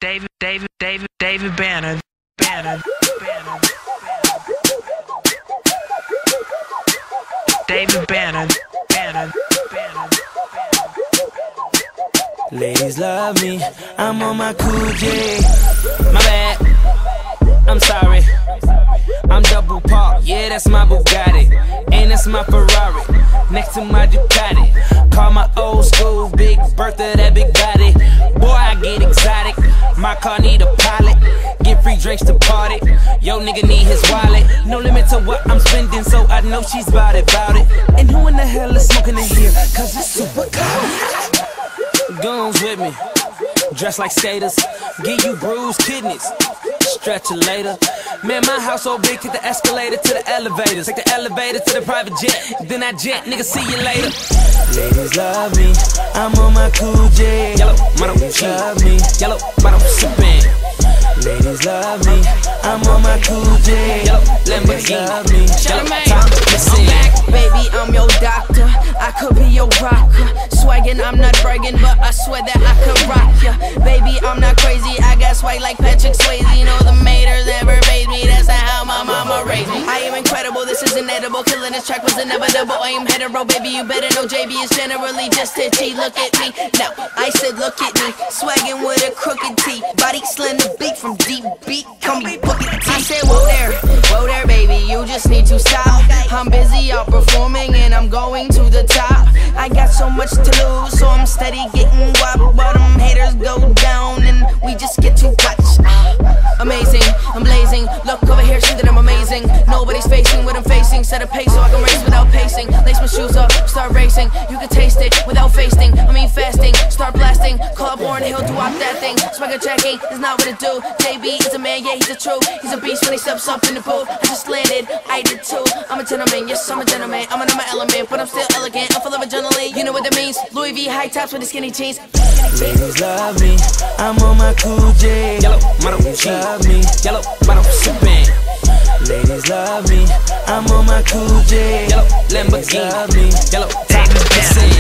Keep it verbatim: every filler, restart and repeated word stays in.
David, David, David, David Banner, Banner, Banner, David Banner, Banner, Banner. Ladies love me, I'm on my cool J. My bad, I'm sorry. I'm double park, yeah, that's my Bugatti. And that's my Ferrari, next to my Ducati. Call my old school Big Bertha, that big body. Boy, I get exotic, my car need a pilot. Get free drinks to party, yo nigga need his wallet. No limit to what I'm spending, so I know she's bout it, bout it. And who in the hell is smoking in here, cause it's super cold. Guns with me, dress like skaters, give you bruised kidneys, stretch it later. Man, my house so big, take the escalator to the elevators, take the elevator to the private jet, then I jet, nigga, see you later. Ladies love me, I'm on my cool J. Yellow, model, love me, yellow, model, sippin'. Ladies love me, I'm on my cool J. Yellow, Lamborghini, love me, yellow, time, listen. I'm back, baby, I'm your doctor, I could be your rocker. Swaggin', I'm not bragging, but I swear that I could rock ya. Baby, I'm not crazy, I got swag like Patrick Swayze. You know the haters never made me, that's not how my mama raised me. I am incredible, this is inedible, killing this track was inevitable. I am hetero, baby, you better know J B is generally just itchy. Look at me, now, I said look at me, swaggin' with a crooked T. Body slender beat from deep beat, call me Booker T. I said whoa there, whoa there, baby, you just need to stop. I'm busy out performing and I'm going to the top. I got so much to lose, so I'm steady getting wop. But them haters go down and we just get to watch. Amazing, I'm blazing, look over here, see that I'm amazing. Nobody's facing what I'm facing, set a pace so I can race without pacing. Lace my shoes up, start racing, you can taste it without fasting. I mean fasting, start blasting, call up Warren Hill, do up that thing. Swagger checking, is not what it do. J B is a man, yeah, he's a true. He's a beast when he steps up in the booth. I just landed, I did too. I'm a gentleman, yes, I'm a gentleman. I'm in my element, but I'm still elegant. I'm full of adrenaline, you know what that means. Louis V high tops with the skinny jeans. Ladies love me, I'm on my cool J. Yellow, model, love me, yellow, model, sippin'. Ladies love me, I'm on my cool J. Yellow, Lamborghini, love me, yellow, time,